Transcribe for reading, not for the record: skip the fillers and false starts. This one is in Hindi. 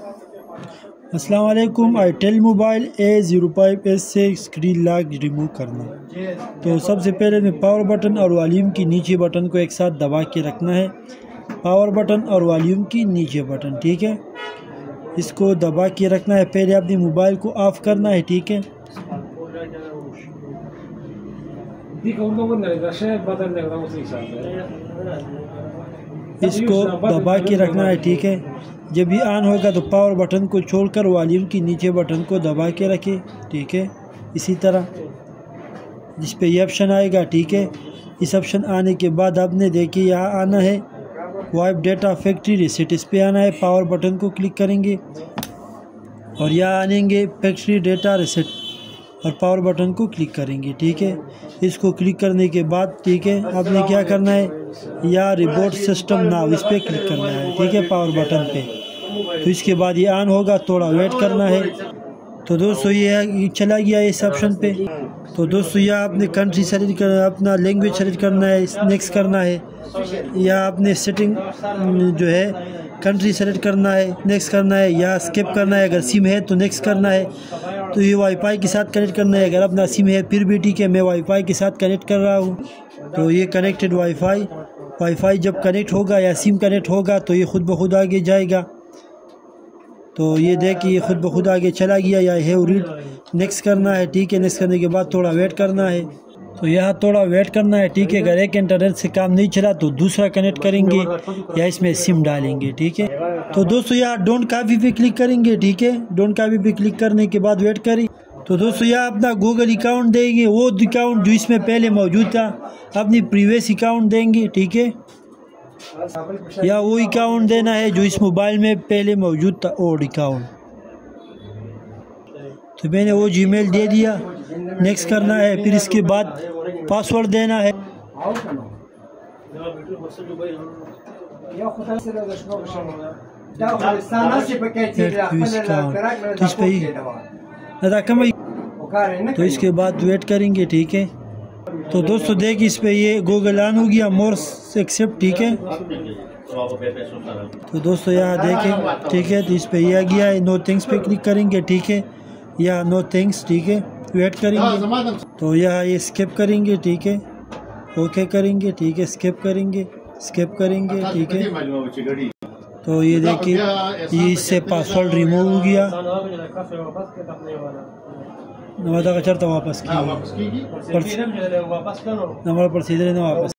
अस्सलाम वालेकुम। आईटेल मोबाइल A05S से स्क्रीन लॉक रिमूव करना। तो सबसे पहले में पावर बटन और वॉल्यूम की नीचे बटन को एक साथ दबा के रखना है। पावर बटन और वॉल्यूम की नीचे बटन, ठीक है, इसको दबा के रखना है। पहले अपने मोबाइल को ऑफ करना है, ठीक है। इसको दबा के रखना है, ठीक है। जब भी ऑन होगा तो पावर बटन को छोड़कर वॉल्यूम की नीचे बटन को दबा के रखें, ठीक है। इसी तरह जिस पे ये ऑप्शन आएगा, ठीक है, इस ऑप्शन आने के बाद आपने देखिए यहाँ आना है वाइप डेटा फैक्ट्री रीसेट, इस पे आना है। पावर बटन को क्लिक करेंगे और यहाँ आनेंगे फैक्ट्री डेटा रीसेट और पावर बटन को क्लिक करेंगे, ठीक है। इसको क्लिक करने के बाद, ठीक है, आपने क्या करना है, या रिपोर्ट सिस्टम नाउ, इस पर क्लिक करना है, ठीक है, पावर बटन पे। तो इसके बाद ये ऑन होगा, थोड़ा वेट करना है। तो दोस्तों ये चला गया इस ऑप्शन पे। तो दोस्तों यहाँ आपने कंट्री सेलेक्ट करना, अपना लैंग्वेज सेलेक्ट करना है, नेक्स्ट करना है। या आपने सेटिंग जो है कंट्री सेलेक्ट करना है, नेक्स्ट करना है, या स्किप करना है। अगर सिम है तो नेक्स्ट करना है। तो ये वाईफाई के साथ कनेक्ट करना है। अगर अपना सिम है फिर भी ठीक है, मैं वाईफाई के साथ कनेक्ट कर रहा हूँ। तो ये कनेक्टेड वाईफाई जब कनेक्ट होगा या सिम कनेक्ट होगा तो ये खुद ब खुद आगे जाएगा। तो ये देखिए ये खुद ब खुद आगे चला गया। या है रीड, नेक्स्ट करना है, ठीक है। नेक्स्ट करने के बाद थोड़ा वेट करना है। तो यहाँ थोड़ा वेट करना है, ठीक है। अगर एक इंटरनेट से काम नहीं चला तो दूसरा कनेक्ट करेंगे या इसमें सिम डालेंगे, ठीक है। तो दोस्तों यहाँ डोंट कॉपी पे क्लिक करेंगे, ठीक है। डोंट कॉपी पे क्लिक करने के बाद वेट करें। तो दोस्तों यहाँ अपना गूगल अकाउंट देंगे, वो अकाउंट जो इसमें पहले मौजूद था, अपनी प्रीवियस अकाउंट देंगे, ठीक है। या वो अकाउंट देना है जो इस मोबाइल में पहले मौजूद था, ओल्ड अकाउंट। तो मैंने वो जीमेल दे दिया, नेक्स्ट करना है। फिर इसके बाद पासवर्ड देना है। तो इसके बाद वेट करेंगे, ठीक है। तो दोस्तों देखिए इस पे ये गूगल ऑन हो गया, मोर एक्सेप्ट, ठीक है। तो दोस्तों यहाँ देखें, ठीक है। तो इस पे ये आ गया है, नो थिंग्स पे क्लिक करेंगे, ठीक है, या नो थिंग्स, ठीक है। वेट करेंगे। तो यहाँ ये स्किप करेंगे, ठीक है, ओके करेंगे, ठीक है, स्किप करेंगे, ठीक है। तो ये देखिए ये इससे पासवर्ड रिमूव हो गया। नवादा का चरता वापस की नंबर पर सीधे वापस